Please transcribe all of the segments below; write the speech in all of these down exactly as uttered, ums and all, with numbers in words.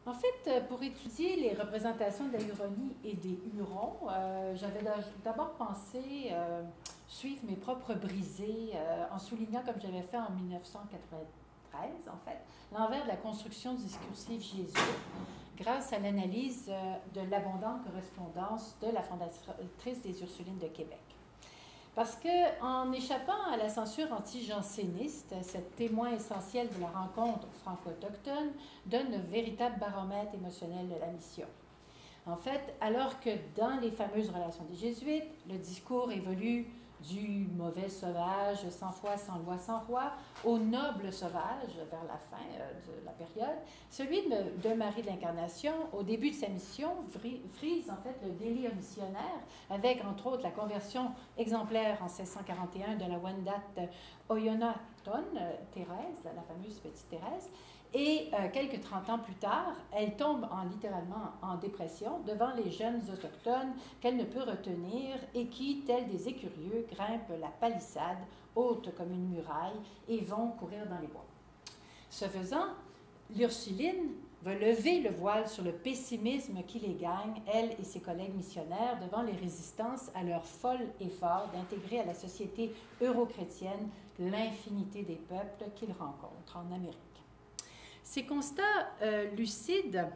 En fait, pour étudier les représentations de la Huronie et des Hurons, euh, j'avais d'abord pensé euh, suivre mes propres brisées euh, en soulignant, comme j'avais fait en mille neuf cent quatre-vingt-treize, en fait, l'envers de la construction discursive jésuite grâce à l'analyse euh, de l'abondante correspondance de la fondatrice des Ursulines de Québec. Parce qu'en échappant à la censure anti-janséniste, cette témoin essentiel de la rencontre franco-autochtone donne le véritable baromètre émotionnel de la mission. En fait, alors que dans les fameuses relations des Jésuites, le discours évolue du mauvais sauvage, sans foi, sans loi, sans roi, au noble sauvage vers la fin euh, de la période, celui de, de Marie de l'Incarnation, au début de sa mission, frise en fait le délire missionnaire, avec entre autres la conversion exemplaire en seize cent quarante et un de la Wendat Oyonaton, euh, Thérèse, la, la fameuse petite Thérèse, et euh, quelques trente ans plus tard, elle tombe en, littéralement en dépression devant les jeunes autochtones qu'elle ne peut retenir et qui, tels des écurieux, grimpent la palissade, haute comme une muraille, et vont courir dans les bois. Ce faisant, l'Ursuline va lever le voile sur le pessimisme qui les gagne, elle et ses collègues missionnaires, devant les résistances à leur fol effort d'intégrer à la société euro-chrétienne l'infinité des peuples qu'ils rencontrent en Amérique. Ces constats euh, lucides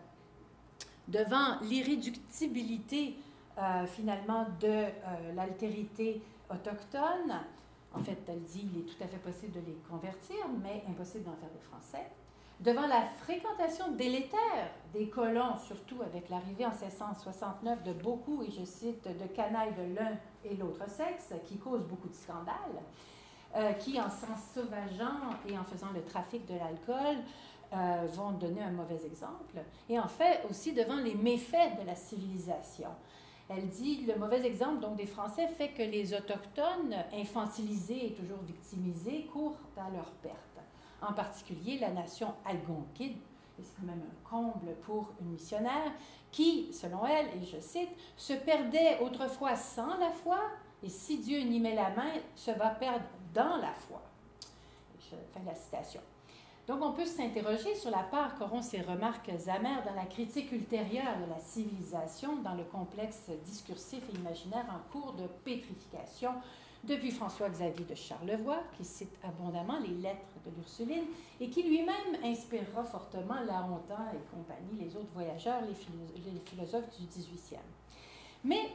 devant l'irréductibilité euh, finalement de euh, l'altérité autochtone, en fait, elle dit qu'il est tout à fait possible de les convertir, mais impossible d'en faire des Français, devant la fréquentation délétère des colons, surtout avec l'arrivée en seize cent soixante-neuf de beaucoup, et je cite, de canailles de l'un et l'autre sexe, qui causent beaucoup de scandales, euh, qui, en s'ensauvageant et en faisant le trafic de l'alcool, Euh, vont donner un mauvais exemple, et en fait aussi devant les méfaits de la civilisation. Elle dit le mauvais exemple donc des Français fait que les Autochtones, infantilisés et toujours victimisés, courent à leur perte. En particulier la nation algonquine, et c'est quand même un comble pour une missionnaire, qui, selon elle, et je cite, se perdait autrefois sans la foi, et si Dieu n'y met la main, se va perdre dans la foi. Fin de la citation. Donc, on peut s'interroger sur la part qu'auront ces remarques amères dans la critique ultérieure de la civilisation, dans le complexe discursif et imaginaire en cours de pétrification depuis François-Xavier de Charlevoix, qui cite abondamment les lettres de l'Ursuline et qui lui-même inspirera fortement Laontan et compagnie, les autres voyageurs, les, philo- les philosophes du dix-huitième. Mais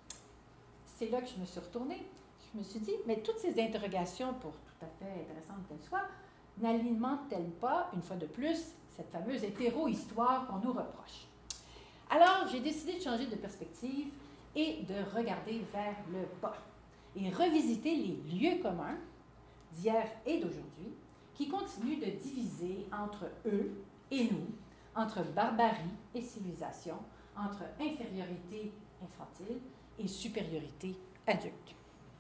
c'est là que je me suis retournée. Je me suis dit, mais toutes ces interrogations, pour tout à fait intéressantes qu'elles soient, n'alimente-t-elle pas, une fois de plus, cette fameuse hétéro-histoire qu'on nous reproche? Alors, j'ai décidé de changer de perspective et de regarder vers le bas et revisiter les lieux communs d'hier et d'aujourd'hui qui continuent de diviser entre eux et nous, entre barbarie et civilisation, entre infériorité infantile et supériorité adulte.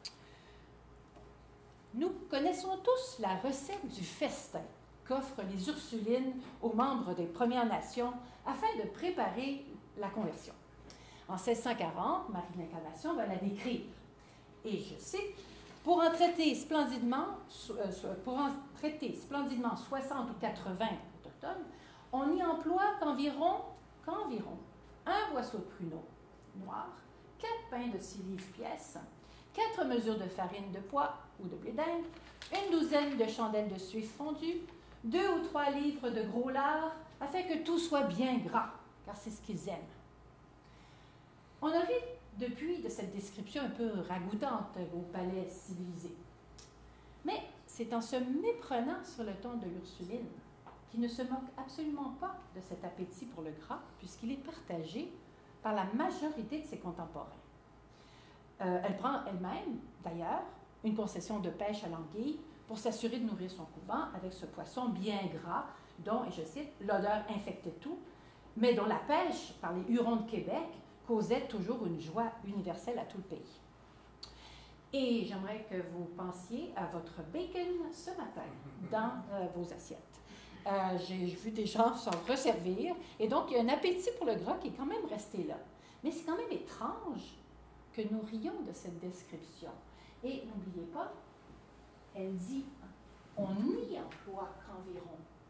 Nous connaissons tous la recette du festin qu'offrent les Ursulines aux membres des Premières Nations afin de préparer la conversion. En seize cent quarante, Marie de l'Incarnation va la décrire. Et je cite, pour en traiter splendidement, pour en traiter splendidement soixante ou quatre-vingts autochtones, on n'y emploie qu'environ, qu'environ un boisseau de pruneau noir, quatre pains de six livres pièces, quatre mesures de farine de pois ou de blé d'Inde, une douzaine de chandelles de suif fondue, deux ou trois livres de gros lard, afin que tout soit bien gras, car c'est ce qu'ils aiment. On a ri depuis de cette description un peu ragoûtante au palais civilisé. Mais c'est en se méprenant sur le ton de l'Ursuline, qui ne se moque absolument pas de cet appétit pour le gras, puisqu'il est partagé par la majorité de ses contemporains. Euh, elle prend elle-même, d'ailleurs, une concession de pêche à l'anguille pour s'assurer de nourrir son couvent avec ce poisson bien gras dont, et je cite, l'odeur infectait tout, mais dont la pêche par les Hurons de Québec causait toujours une joie universelle à tout le pays. Et j'aimerais que vous pensiez à votre bacon ce matin dans euh, vos assiettes. Euh, j'ai vu des gens s'en resservir, et donc il y a un appétit pour le gras qui est quand même resté là. Mais c'est quand même étrange que nous rions de cette description. Et n'oubliez pas, elle dit, on n'y emploie qu'environ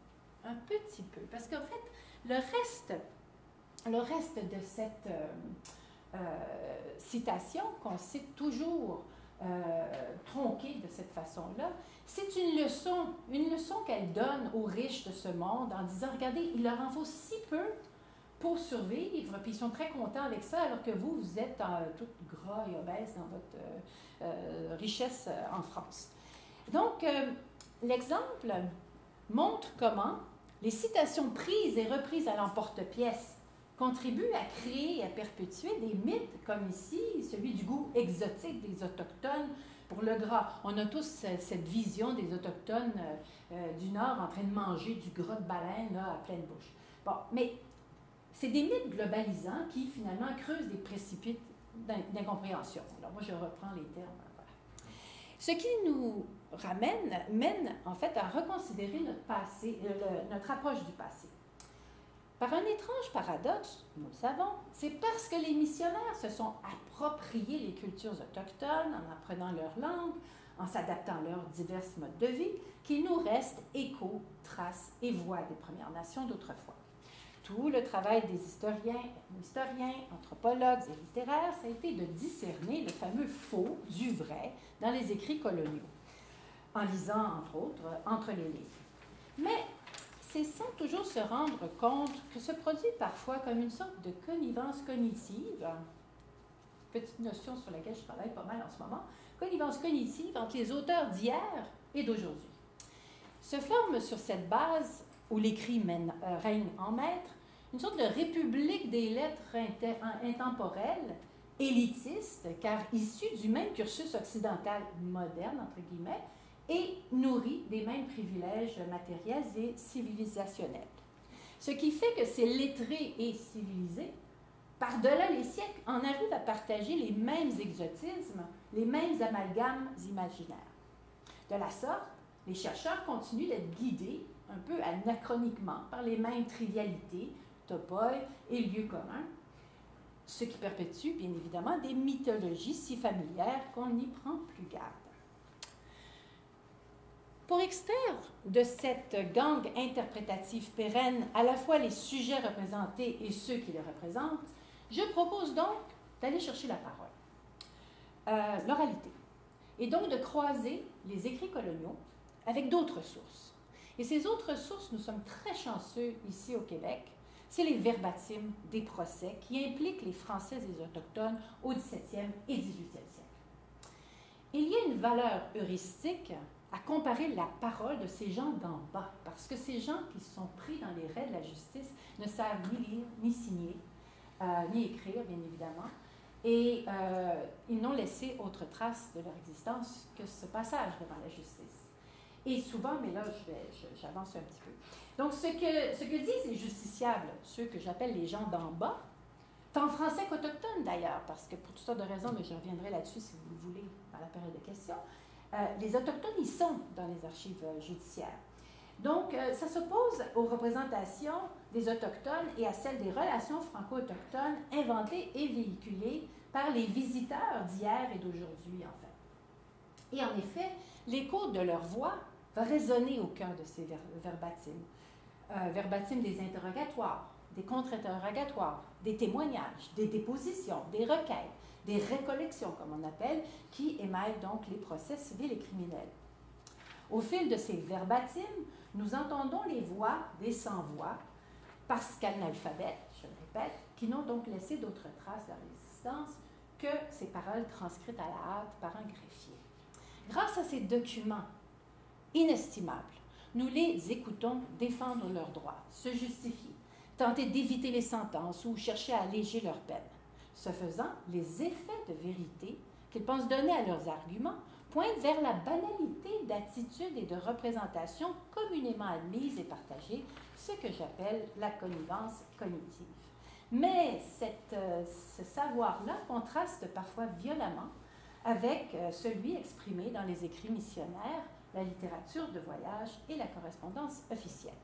un petit peu, parce qu'en fait, le reste, le reste de cette euh, euh, citation qu'on cite toujours euh, tronquée de cette façon-là, c'est une leçon, une leçon qu'elle donne aux riches de ce monde en disant, regardez, il leur en faut si peu pour survivre, puis ils sont très contents avec ça, alors que vous, vous êtes euh, toute gras et obèse dans votre euh, euh, richesse euh, en France. Donc, euh, l'exemple montre comment les citations prises et reprises à l'emporte-pièce contribuent à créer et à perpétuer des mythes, comme ici, celui du goût exotique des Autochtones pour le gras. On a tous cette vision des Autochtones euh, du Nord en train de manger du gras de baleine là, à pleine bouche. Bon, mais c'est des mythes globalisants qui, finalement, creusent des précipices d'incompréhension. Alors, moi, je reprends les termes. Voilà. Ce qui nous ramène, mène, en fait, à reconsidérer notre passé, le, notre approche du passé. Par un étrange paradoxe, nous le savons, c'est parce que les missionnaires se sont appropriés les cultures autochtones en apprenant leur langue, en s'adaptant à leurs divers modes de vie, qu'il nous reste échos, traces et voix des Premières Nations d'autrefois. Tout le travail des historiens, historiens, anthropologues et littéraires, ça a été de discerner le fameux faux du vrai dans les écrits coloniaux, en lisant, entre autres, entre les lignes. Mais c'est sans toujours se rendre compte que se produit parfois comme une sorte de connivence cognitive, petite notion sur laquelle je travaille pas mal en ce moment, connivence cognitive entre les auteurs d'hier et d'aujourd'hui. Se forme sur cette base où l'écrit mène, euh, règne en maître, une sorte de république des lettres intemporelles, élitiste, car issue du même cursus occidental moderne, entre guillemets, et nourrie des mêmes privilèges matériels et civilisationnels. Ce qui fait que ces lettrés et civilisés, par-delà les siècles, en arrivent à partager les mêmes exotismes, les mêmes amalgames imaginaires. De la sorte, les chercheurs continuent d'être guidés un peu anachroniquement par les mêmes trivialités, topoi et lieux communs, ce qui perpétue bien évidemment des mythologies si familières qu'on n'y prend plus garde. Pour extraire de cette gangue interprétative pérenne à la fois les sujets représentés et ceux qui les représentent, je propose donc d'aller chercher la parole, euh, l'oralité, et donc de croiser les écrits coloniaux avec d'autres sources. Et ces autres sources, nous sommes très chanceux ici au Québec, c'est les verbatims des procès qui impliquent les Français et les Autochtones au dix-septième et dix-huitième siècle. Il y a une valeur heuristique à comparer la parole de ces gens d'en bas, parce que ces gens qui sont pris dans les raies de la justice ne savent ni lire, ni signer, euh, ni écrire, bien évidemment, et euh, ils n'ont laissé autre trace de leur existence que ce passage devant la justice. Et souvent, mais là, je vais, je, j'avance un petit peu. Donc, ce que, ce que disent les justiciables, ceux que j'appelle les gens d'en bas, tant français qu'autochtones d'ailleurs, parce que pour toutes sortes de raisons, mais je reviendrai là-dessus si vous le voulez dans la période de questions, euh, les autochtones, ils sont dans les archives euh, judiciaires. Donc, euh, ça s'oppose aux représentations des autochtones et à celles des relations franco-autochtones inventées et véhiculées par les visiteurs d'hier et d'aujourd'hui, en fait. Et en effet, l'écho de leur voix va résonner au cœur de ces ver verbatims. Euh, verbatims des interrogatoires, des contre-interrogatoires, des témoignages, des dépositions, des requêtes, des récollections, comme on appelle, qui émaillent donc les procès civils et criminels. Au fil de ces verbatims, nous entendons les voix des sans-voix, parce qu'analphabètes, je le répète, qui n'ont donc laissé d'autres traces de leur existence que ces paroles transcrites à la hâte par un greffier. Grâce à ces documents inestimables, nous les écoutons défendre leurs droits, se justifier, tenter d'éviter les sentences ou chercher à alléger leurs peines. Ce faisant, les effets de vérité qu'ils pensent donner à leurs arguments pointent vers la banalité d'attitudes et de représentations communément admises et partagées, ce que j'appelle la connivence cognitive. Mais cette, euh, ce savoir-là contraste parfois violemment avec euh, celui exprimé dans les écrits missionnaires, la littérature de voyage et la correspondance officielle.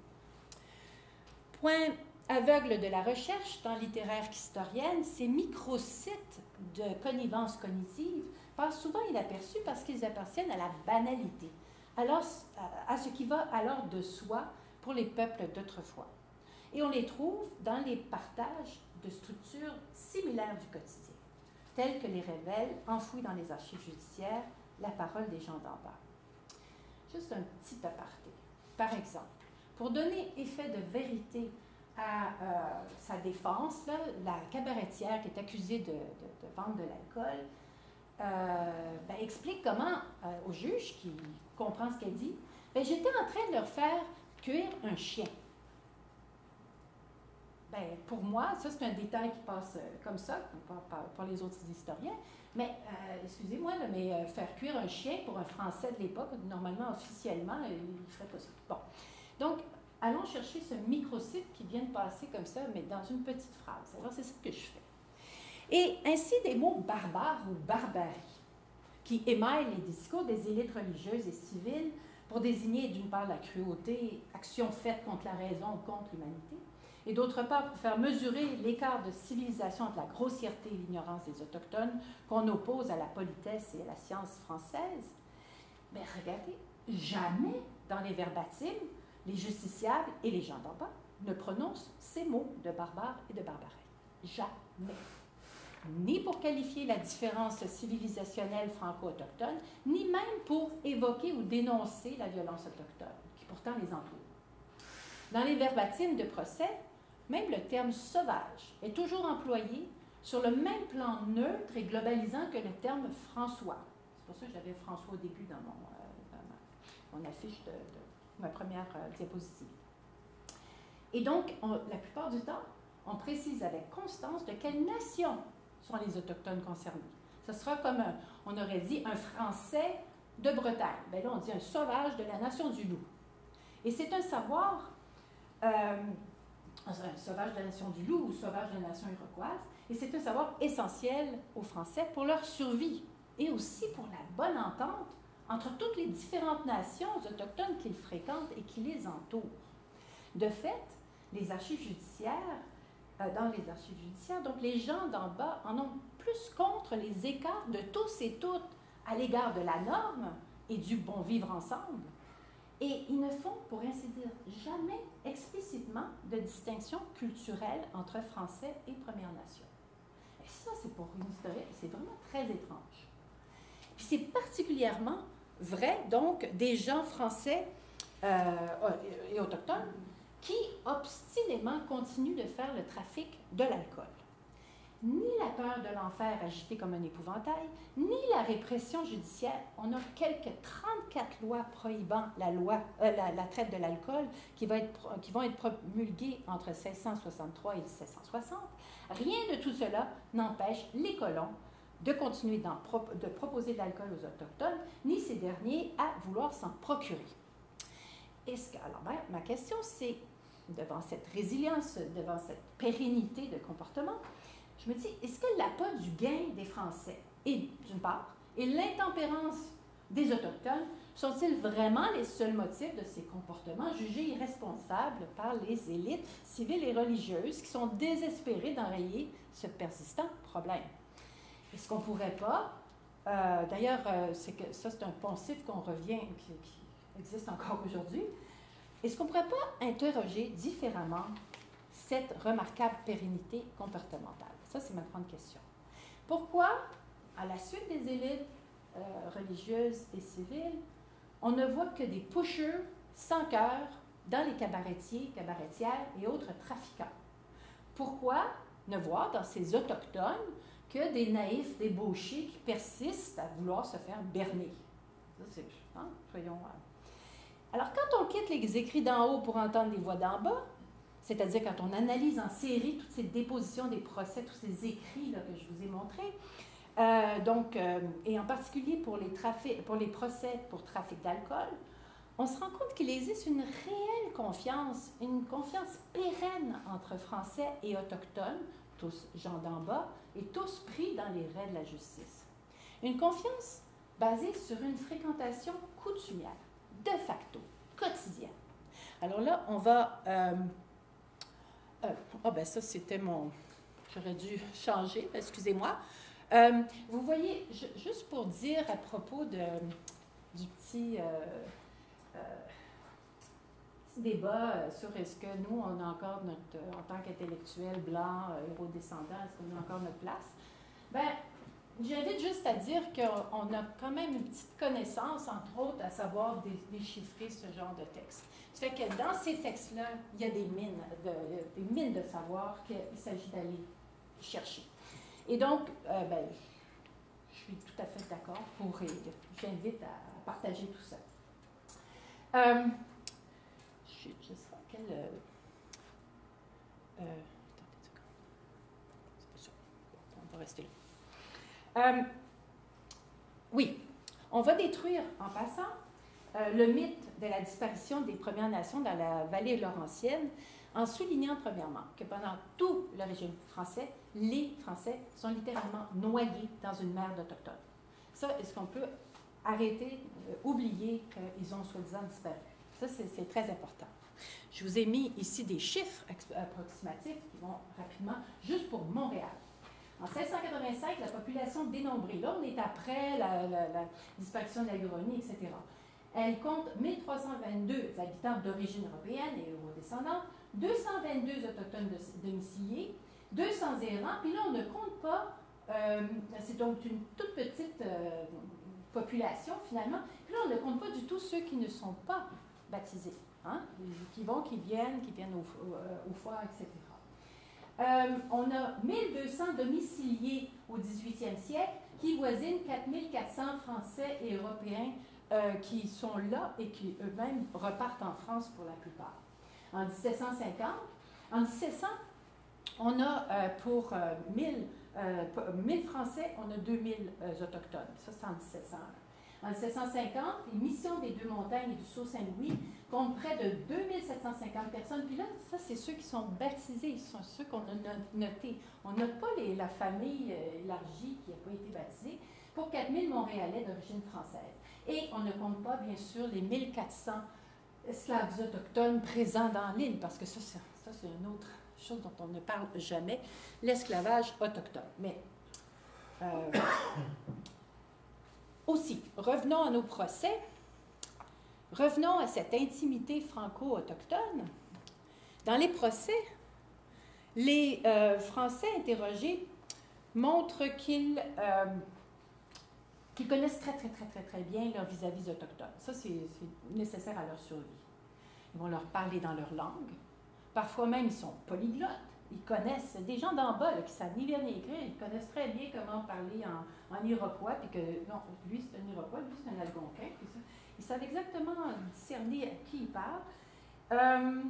Point aveugle de la recherche, tant littéraire qu'historienne, ces microsites de connivence cognitive passent souvent inaperçus parce qu'ils appartiennent à la banalité, alors, à ce qui va alors de soi pour les peuples d'autrefois. Et on les trouve dans les partages de structures similaires du quotidien, telles que les révèle, enfouies dans les archives judiciaires, la parole des gens d'en bas. Juste un petit aparté. Par exemple, pour donner effet de vérité à euh, sa défense, là, la cabaretière qui est accusée de, de, de vendre de l'alcool euh, ben, explique comment, euh, au juge qui comprend ce qu'elle dit, ben, j'étais en train de leur faire cuire un chien. Ben, pour moi, ça c'est un détail qui passe euh, comme ça, pas pour les autres historiens, mais euh, excusez-moi, là, mais euh, faire cuire un chien pour un Français de l'époque, normalement, officiellement, il ne ferait pas ça. Bon. Donc, allons chercher ce microsite qui vient de passer comme ça, mais dans une petite phrase. Alors, c'est ça que je fais. Et ainsi, des mots barbares ou barbarie, qui émaillent les discours des élites religieuses et civiles pour désigner d'une part la cruauté, action faite contre la raison ou contre l'humanité, et d'autre part pour faire mesurer l'écart de civilisation entre la grossièreté et l'ignorance des Autochtones qu'on oppose à la politesse et à la science française. Mais regardez, jamais dans les verbatims, les justiciables et les gens d'en bas ne prononcent ces mots de barbare et de barbarie. Jamais. Ni pour qualifier la différence civilisationnelle franco-autochtone, ni même pour évoquer ou dénoncer la violence autochtone, qui pourtant les entoure. Dans les verbatims de procès, même le terme « sauvage » est toujours employé sur le même plan neutre et globalisant que le terme « François ». C'est pour ça que j'avais François au début dans mon, euh, dans ma, mon affiche de, de ma première euh, diapositive. Et donc, on, la plupart du temps, on précise avec constance de quelle nation sont les Autochtones concernés. Ce sera comme, un, on aurait dit, un Français de Bretagne. Bien là, on dit un sauvage de la nation du loup. Et c'est un savoir... Euh, un sauvage de la nation du loup ou sauvage de la nation iroquoise, et c'est un savoir essentiel aux Français pour leur survie et aussi pour la bonne entente entre toutes les différentes nations autochtones qu'ils fréquentent et qui les entourent. De fait, les archives judiciaires, euh, dans les archives judiciaires, donc les gens d'en bas en ont plus contre les écarts de tous et toutes à l'égard de la norme et du bon vivre ensemble. Et ils ne font, pour ainsi dire, jamais explicitement de distinction culturelle entre Français et Premières Nations. Et ça, c'est pour une historienne, c'est vraiment très étrange. Puis c'est particulièrement vrai, donc, des gens français euh, et autochtones qui, obstinément, continuent de faire le trafic de l'alcool. Ni la peur de l'enfer agitée comme un épouvantail, ni la répression judiciaire. On a quelques trente-quatre lois prohibant la, loi, euh, la, la traite de l'alcool qui, qui vont être promulguées entre seize cent soixante-trois et seize cent soixante. Rien de tout cela n'empêche les colons de continuer pro de proposer de l'alcool aux Autochtones, ni ces derniers à vouloir s'en procurer. Est-ce que, alors, ben, ma question, c'est, devant cette résilience, devant cette pérennité de comportement, je me dis, est-ce que l'appât du gain des Français, et d'une part, et l'intempérance des Autochtones, sont-ils vraiment les seuls motifs de ces comportements jugés irresponsables par les élites civiles et religieuses qui sont désespérées d'enrayer ce persistant problème? Est-ce qu'on ne pourrait pas, euh, d'ailleurs, euh, c'est que ça c'est un poncif qu'on revient, qui, qui existe encore aujourd'hui, est-ce qu'on ne pourrait pas interroger différemment cette remarquable pérennité comportementale? Ça, c'est ma grande question. Pourquoi, à la suite des élites euh, religieuses et civiles, on ne voit que des pushers sans cœur dans les cabaretiers, cabaretières et autres trafiquants? Pourquoi ne voir dans ces autochtones que des naïfs débauchés qui persistent à vouloir se faire berner? Ça, c'est, hein, soyons... Euh... Alors, quand on quitte les écrits d'en haut pour entendre les voix d'en bas, c'est-à-dire quand on analyse en série toutes ces dépositions des procès, tous ces écrits là, que je vous ai montrés, euh, donc, euh, et en particulier pour les, pour les procès pour trafic d'alcool, on se rend compte qu'il existe une réelle confiance, une confiance pérenne entre Français et Autochtones, tous gens d'en bas, et tous pris dans les raies de la justice. Une confiance basée sur une fréquentation coutumière, de facto, quotidienne. Alors là, on va... Euh, Euh, oh ben ça, c'était mon... J'aurais dû changer, excusez-moi. Euh, vous voyez, je, juste pour dire à propos de, du petit, euh, euh, petit débat euh, sur est-ce que nous, on a encore notre, euh, en tant qu'intellectuels blancs, euh, héros-descendants, est-ce qu'on a encore notre place? Ben, j'invite juste à dire qu'on a quand même une petite connaissance, entre autres, à savoir dé déchiffrer ce genre de texte. Ça fait que dans ces textes-là, il y a des mines de, des mines de savoir qu'il s'agit d'aller chercher. Et donc, euh, ben, je, je suis tout à fait d'accord pour, j'invite à, à partager tout ça. Euh, je, je sais pas quel... Euh, euh, on va rester là. Euh, oui, on va détruire, en passant, euh, le mythe de la disparition des Premières Nations dans la vallée laurentienne, en soulignant premièrement que pendant tout le régime français, les Français sont littéralement noyés dans une mer d'Autochtones. Ça, est-ce qu'on peut arrêter, euh, oublier qu'ils ont soi-disant disparu? Ça, c'est très important. Je vous ai mis ici des chiffres approximatifs qui vont rapidement, juste pour Montréal. En mille sept cent quatre-vingt-cinq, la population dénombrée, là on est après la, la, la disparition de la Huronie, et cetera. Elle compte mille trois cent vingt-deux habitants d'origine européenne et eurodescendants, deux cent vingt-deux autochtones domiciliés, deux cents errants, puis là on ne compte pas, euh, c'est donc une toute petite euh, population finalement, puis là on ne compte pas du tout ceux qui ne sont pas baptisés, hein, qui vont, qui viennent, qui viennent au, au, au foire, et cetera. Euh, on a mille deux cents domiciliés au dix-huitième siècle qui voisinent quatre mille quatre cents Français et Européens euh, qui sont là et qui eux-mêmes repartent en France pour la plupart. En mille sept cent cinquante, en mille sept cents, on a euh, pour euh, mille, euh, mille Français, on a deux mille euh, autochtones. Ça, c'est en mille sept cents. En mille sept cent cinquante, les missions des Deux-Montagnes et du Sault-Saint-Louis comptent près de deux mille sept cent cinquante personnes. Puis là, ça, c'est ceux qui sont baptisés, ce sont ceux qu'on a notés. On ne note pas les, la famille euh, élargie qui n'a pas été baptisée. Pour quatre mille Montréalais d'origine française. Et on ne compte pas, bien sûr, les mille quatre cents esclaves autochtones présents dans l'île, parce que ça, c'est une autre chose dont on ne parle jamais, l'esclavage autochtone. Mais... Euh, Aussi, revenons à nos procès, revenons à cette intimité franco-autochtone. Dans les procès, les euh, Français interrogés montrent qu'ils euh, qu'ils connaissent très, très, très, très, très bien leurs vis-à-vis autochtones. Ça, c'est nécessaire à leur survie. Ils vont leur parler dans leur langue. Parfois même, ils sont polyglottes. Ils connaissent, des gens d'en bas là, qui savent ni lire ni écrire, ils connaissent très bien comment parler en, en iroquois, puis que, non, lui c'est un iroquois, lui c'est un algonquin, puis ça, ils savent exactement discerner à qui ils parlent. Euh,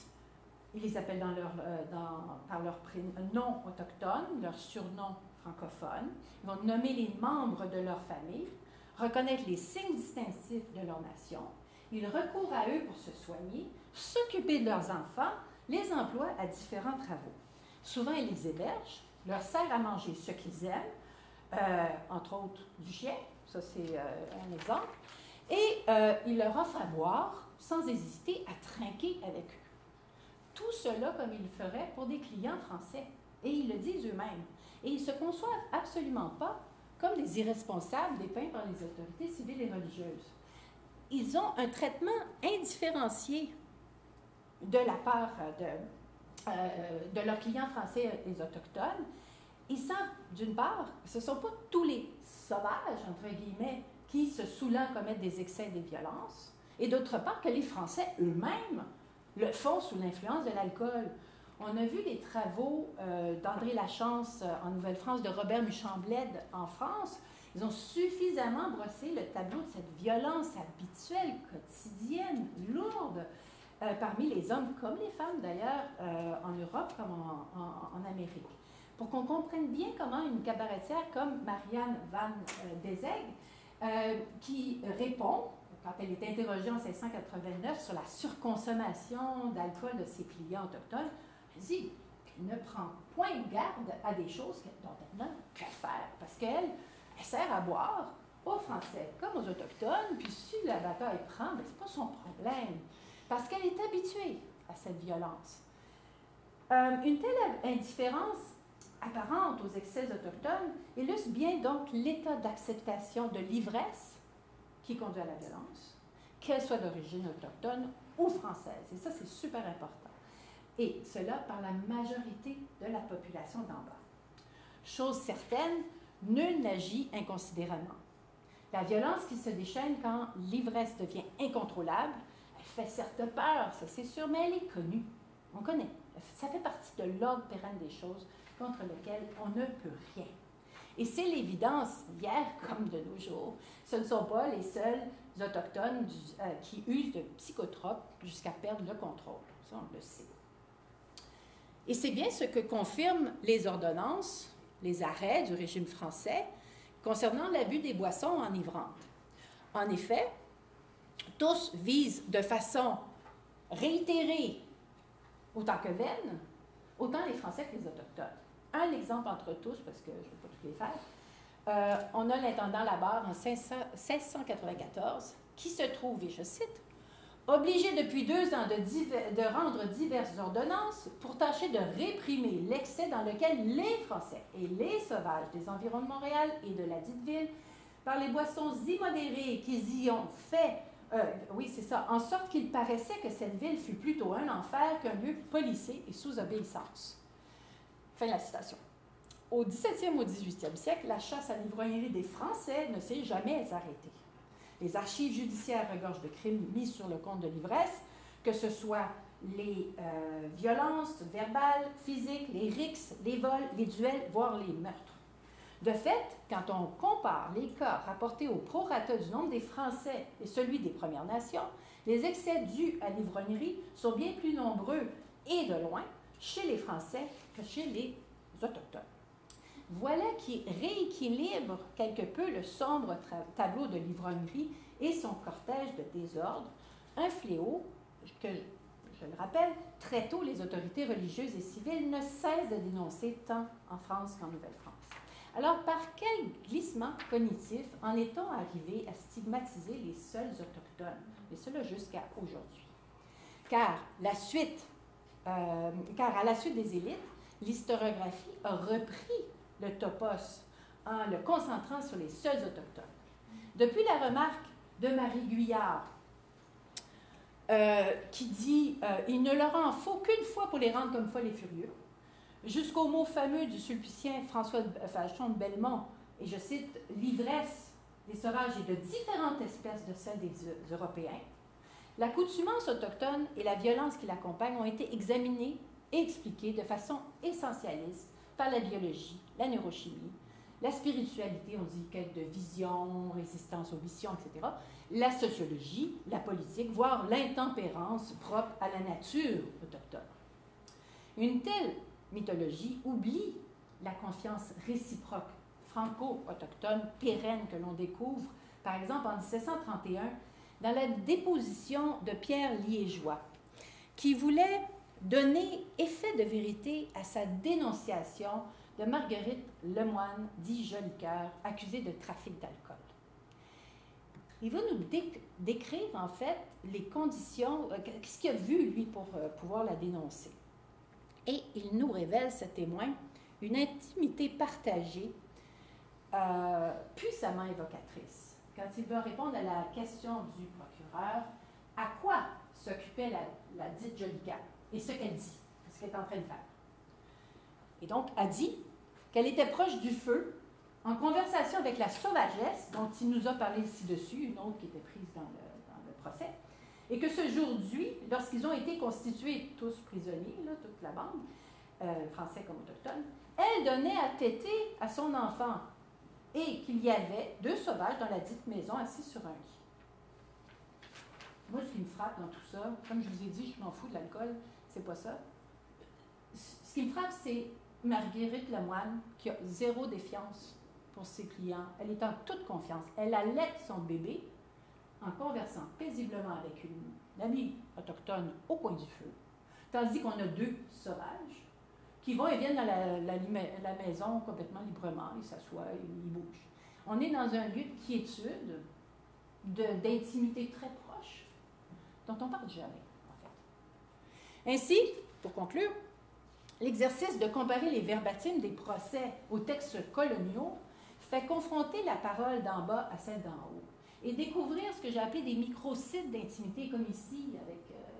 ils les appellent dans leur, euh, dans, par leur nom autochtone, leur surnom francophone. Ils vont nommer les membres de leur famille, reconnaître les signes distinctifs de leur nation. Ils recourent à eux pour se soigner, s'occuper de leurs enfants, les emploient à différents travaux. Souvent, ils les hébergent, leur servent à manger ce qu'ils aiment, euh, entre autres du chien, ça c'est euh, un exemple, et euh, ils leur offrent à boire sans hésiter à trinquer avec eux. Tout cela comme ils le feraient pour des clients français, et ils le disent eux-mêmes. Et ils ne se conçoivent absolument pas comme des irresponsables dépeints par les autorités civiles et religieuses. Ils ont un traitement indifférencié de la part de, euh, de leurs clients français et autochtones. Ils savent, d'une part, ce ne sont pas tous les sauvages, entre guillemets, qui, se saoulant, commettent des excès et des violences, et d'autre part, que les Français eux-mêmes le font sous l'influence de l'alcool. On a vu les travaux euh, d'André Lachance euh, en Nouvelle-France, de Robert Muchambled en France. Ils ont suffisamment brossé le tableau de cette violence habituelle, quotidienne, lourde, Euh, parmi les hommes comme les femmes d'ailleurs, euh, en Europe comme en, en, en Amérique. Pour qu'on comprenne bien comment une cabaretière comme Marianne Van euh, Dezeghe, euh, qui répond, quand elle est interrogée en mille sept cent quatre-vingt-neuf sur la surconsommation d'alcool de ses clients autochtones, elle dit qu'elle ne prend point garde à des choses dont elle n'a que faire, parce qu'elle elle sert à boire aux Français comme aux Autochtones, puis si la bataille prend, ben, ce n'est pas son problème. Parce qu'elle est habituée à cette violence. Euh, une telle indifférence apparente aux excès autochtones illustre bien donc l'état d'acceptation de l'ivresse qui conduit à la violence, qu'elle soit d'origine autochtone ou française. Et ça, c'est super important. Et cela par la majorité de la population d'en bas. Chose certaine, nul n'agit inconsidérément. La violence qui se déchaîne quand l'ivresse devient incontrôlable, elle fait certes peur, ça c'est sûr, mais elle est connue. On connaît. Ça fait partie de l'ordre pérenne des choses contre lequel on ne peut rien. Et c'est l'évidence, hier comme de nos jours, ce ne sont pas les seuls autochtones du, euh, qui usent de psychotropes jusqu'à perdre le contrôle. Ça, on le sait. Et c'est bien ce que confirment les ordonnances, les arrêts du régime français concernant l'abus des boissons enivrantes. En effet, tous visent de façon réitérée, autant que vaine, autant les Français que les Autochtones. Un exemple entre tous, parce que je ne vais pas tous les faire. Euh, on a l'intendant Labarre en seize cent quatre-vingt-quatorze qui se trouve, et je cite, « obligé depuis deux ans de, divers, de rendre diverses ordonnances pour tâcher de réprimer l'excès dans lequel les Français et les sauvages des environs de Montréal et de la dite ville, par les boissons immodérées qu'ils y ont fait, euh, oui, c'est ça, en sorte qu'il paraissait que cette ville fut plutôt un enfer qu'un lieu policé et sous obéissance. » Fin de la citation. Au dix-septième au dix-huitième siècle, la chasse à l'ivrognerie des Français ne s'est jamais arrêtée. Les archives judiciaires regorgent de crimes mis sur le compte de l'ivresse, que ce soit les euh, violences verbales, physiques, les rixes, les vols, les duels, voire les meurtres. De fait, quand on compare les cas rapportés au prorata du nombre des Français et celui des Premières Nations, les excès dus à l'ivrognerie sont bien plus nombreux et de loin chez les Français que chez les Autochtones. Voilà qui rééquilibre quelque peu le sombre tableau de l'ivrognerie et son cortège de désordre, un fléau que, je le rappelle, très tôt les autorités religieuses et civiles ne cessent de dénoncer tant en France qu'en Nouvelle-France. Alors, par quel glissement cognitif en est-on arrivé à stigmatiser les seuls autochtones, et cela jusqu'à aujourd'hui? Car, la suite, euh, car à la suite des élites, l'historiographie a repris le topos en le concentrant sur les seuls autochtones. Depuis la remarque de Marie Guyard, euh, qui dit euh, « Il ne leur en faut qu'une fois pour les rendre comme folles et furieux », jusqu'au mot fameux du sulpicien François Vachon de Belmont, et je cite « L'ivresse des sauvages est de différentes espèces de celle des Européens », l'accoutumance autochtone et la violence qui l'accompagne ont été examinées et expliquées de façon essentialiste par la biologie, la neurochimie, la spiritualité, on dit quête de vision, résistance aux missions, et cetera, la sociologie, la politique, voire l'intempérance propre à la nature autochtone. Une telle mythologie oublie la confiance réciproque franco-autochtone pérenne que l'on découvre, par exemple, en dix-sept cent trente et un, dans la déposition de Pierre Liégeois, qui voulait donner effet de vérité à sa dénonciation de Marguerite Lemoine, dit Jolicoeur, accusée de trafic d'alcool. Il va nous dé décrire, en fait, les conditions, euh, ce qu'il a vu, lui, pour euh, pouvoir la dénoncer. Et il nous révèle, ce témoin, une intimité partagée, euh, puissamment évocatrice. Quand il va répondre à la question du procureur, à quoi s'occupait la, la dite Jolicoeur? Et ce qu'elle dit, ce qu'elle est en train de faire. Et donc, a dit qu'elle était proche du feu, en conversation avec la sauvagesse, dont il nous a parlé ci-dessus, une autre qui était prise dans le, dans le procès, et que ce jour-là, lorsqu'ils ont été constitués tous prisonniers, là, toute la bande, euh, français comme autochtones, elle donnait à téter à son enfant, et qu'il y avait deux sauvages dans la dite maison assis sur un lit. Moi, ce qui me frappe dans tout ça, comme je vous ai dit, je m'en fous de l'alcool, c'est pas ça. Ce qui me frappe, c'est Marguerite Lemoine qui a zéro défiance pour ses clients. Elle est en toute confiance. Elle allait son bébé en conversant paisiblement avec une amie autochtone au coin du feu, tandis qu'on a deux sauvages qui vont et viennent dans la, la, la maison complètement librement, ils s'assoient, ils bougent. On est dans un lieu de quiétude, d'intimité très proche, dont on ne parle jamais, en fait. Ainsi, pour conclure, l'exercice de comparer les verbatims des procès aux textes coloniaux fait confronter la parole d'en bas à celle d'en haut et découvrir ce que j'ai appelé des micro-sites d'intimité, comme ici, avec euh,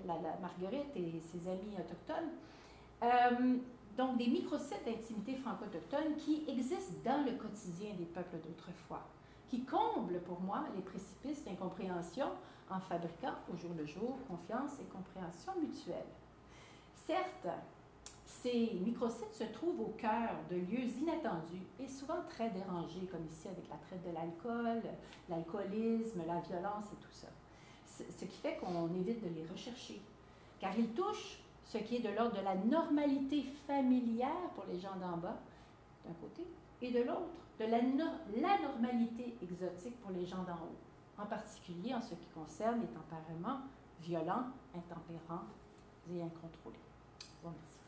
la, la Marguerite et ses amis autochtones. Euh, donc, des microsites d'intimité franco-autochtone qui existent dans le quotidien des peuples d'autrefois, qui comblent pour moi les précipices d'incompréhension en fabriquant au jour le jour confiance et compréhension mutuelle. Certes, ces microsites se trouvent au cœur de lieux inattendus et souvent très dérangés, comme ici avec la traite de l'alcool, l'alcoolisme, la violence et tout ça. Ce qui fait qu'on évite de les rechercher, car ils touchent ce qui est de l'ordre de la normalité familière pour les gens d'en bas, d'un côté, et de l'autre, de la l'anormalité exotique pour les gens d'en haut, en particulier en ce qui concerne les tempéraments violents, intempérants et incontrôlés. Bon, merci.